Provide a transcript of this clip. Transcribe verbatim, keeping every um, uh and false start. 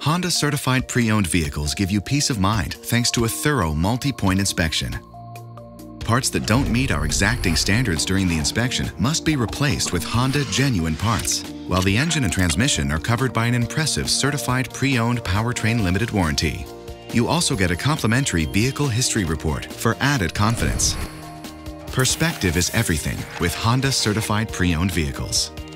Honda certified pre-owned vehicles give you peace of mind thanks to a thorough multi-point inspection. Parts that don't meet our exacting standards during the inspection must be replaced with Honda genuine parts, while the engine and transmission are covered by an impressive certified pre-owned powertrain limited warranty. You also get a complimentary vehicle history report for added confidence. Perspective is everything with Honda certified pre-owned vehicles.